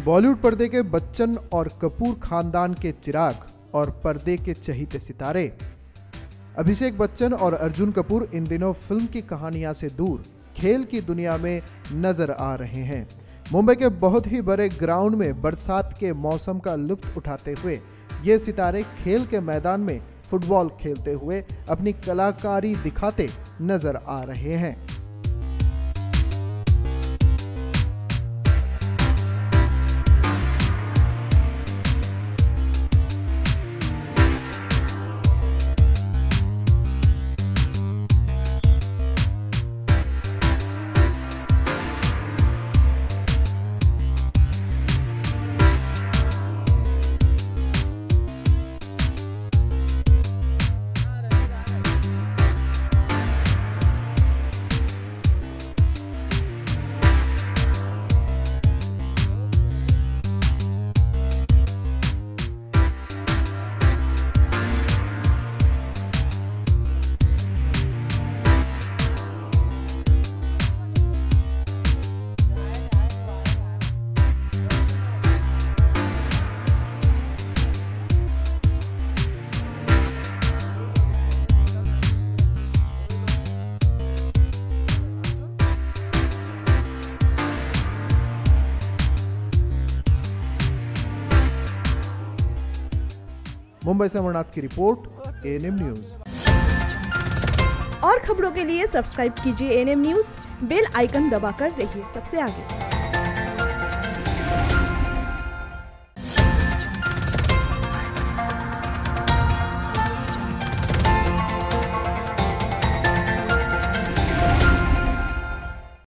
बॉलीवुड पर्दे के बच्चन और कपूर खानदान के चिराग और पर्दे के चहीते सितारे अभिषेक बच्चन और अर्जुन कपूर इन दिनों फिल्म की कहानियां से दूर खेल की दुनिया में नजर आ रहे हैं। मुंबई के बहुत ही बड़े ग्राउंड में बरसात के मौसम का लुत्फ उठाते हुए ये सितारे खेल के मैदान में फुटबॉल खेलते हुए अपनी कलाकारी दिखाते नजर आ रहे हैं। मुंबई से अमरनाथ की रिपोर्ट, एएनएम न्यूज। और खबरों के लिए सब्सक्राइब कीजिए एएनएम न्यूज, बेल आइकन दबाकर रहिए सबसे आगे।